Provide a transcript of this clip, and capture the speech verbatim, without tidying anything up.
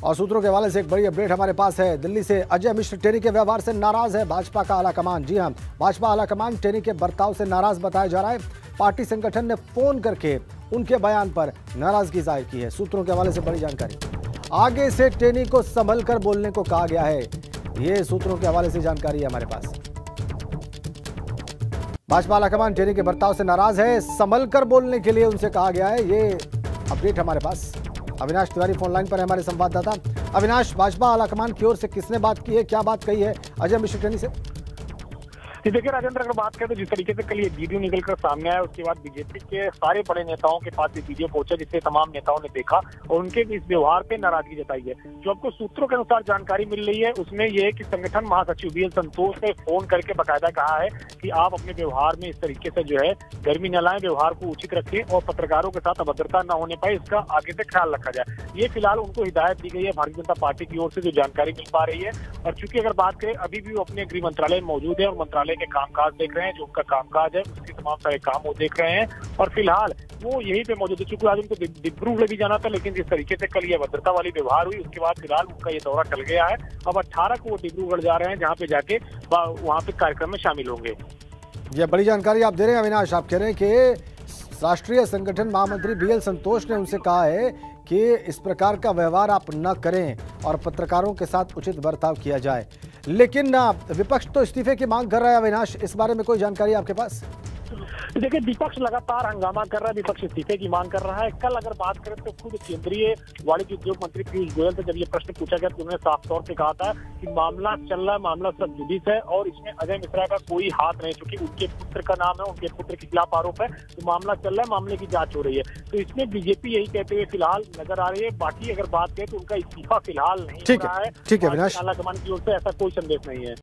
और सूत्रों के हवाले से एक बड़ी अपडेट हमारे पास है। दिल्ली से अजय मिश्र टेनी के व्यवहार से नाराज है भाजपा का आलाकमान। जी हां, भाजपा आलाकमान टेनी के बर्ताव से नाराज बताया जा रहा है। पार्टी संगठन ने फोन करके उनके बयान पर नाराजगी जाहिर की है। सूत्रों के हवाले से बड़ी जानकारी। आगे से टेनी को संभल कर बोलने को कहा गया है, ये सूत्रों के हवाले से जानकारी है हमारे पास। भाजपा आलाकमान टेनी के बर्ताव से नाराज है, संभल कर बोलने के लिए उनसे कहा गया है, ये अपडेट हमारे पास। अविनाश तिवारी फोन लाइन पर है, हमारे संवाददाता। अविनाश, भाजपा आलाकमान की ओर से किसने बात की है, क्या बात कही है अजय मिश्र टेनी से? देखिए राजेंद्र, अगर बात करें तो जिस तरीके से कल ये वीडियो निकलकर सामने आया, उसके बाद बीजेपी के सारे बड़े नेताओं के पास ये वीडियो पहुंचा, जिसे तमाम नेताओं ने देखा और उनके इस व्यवहार पे नाराजगी जताई है। जो आपको सूत्रों के अनुसार जानकारी मिल रही है उसमें यह है कि संगठन महासचिव बी एल संतोष ने फोन करके बकायदा कहा है कि आप अपने व्यवहार में इस तरीके से जो है गर्मी न लाएं, व्यवहार को उचित रखें और पत्रकारों के साथ अभद्रता न होने पाए, इसका आगे से ख्याल रखा जाए। ये फिलहाल उनको हिदायत दी गई है भारतीय जनता पार्टी की ओर से, जो जानकारी मिल पा रही है। और चूंकि अगर बात करें, अभी भी वो अपने गृह मंत्रालय में मौजूद है और मंत्रालय के कामकाज देख रहे हैं, जो उनका कामकाज है उसके तमाम सारे काम वो देख रहे हैं और फिलहाल वो यहीं पे मौजूद है। चूंकि आज उनको डिब्रूगढ़ भी जाना था, लेकिन जिस तरीके से कल ये अभद्रता वाली व्यवहार हुई, उसके बाद फिलहाल उनका ये दौरा टल गया है। अब अठारह को वो डिब्रूगढ़ जा रहे हैं, जहाँ पे जाके वहाँ पे कार्यक्रम में शामिल होंगे। ये बड़ी जानकारी आप दे रहे हैं अविनाश। आप कह रहे हैं कि राष्ट्रीय संगठन महामंत्री बी एल संतोष ने उनसे कहा है कि इस प्रकार का व्यवहार आप न करें और पत्रकारों के साथ उचित बर्ताव किया जाए, लेकिन विपक्ष तो इस्तीफे की मांग कर रहा है। अविनाश, इस बारे में कोई जानकारी आपके पास? देखिए, विपक्ष लगातार हंगामा कर रहा है, विपक्ष इस्तीफे की मांग कर रहा है। कल अगर बात करें तो खुद केंद्रीय वाणिज्य उद्योग मंत्री पीयूष गोयल से जब ये प्रश्न पूछा गया तो उन्होंने साफ तौर पे कहा था कि मामला चल रहा है, मामला सब जुडिस है और इसमें अजय मिश्रा का कोई हाथ नहीं, क्योंकि उनके पुत्र का नाम है, उनके पुत्र के खिलाफ आरोप है, तो मामला चल रहा है, मामले की जांच हो रही है। तो इसमें बीजेपी यही कहते हुए फिलहाल नजर आ रही है। बाकी अगर बात करें तो उनका इस्तीफा फिलहाल नहीं हो रहा है। ठीक है अविनाश, आलाकमान की ओर से ऐसा कोई संदेश नहीं है।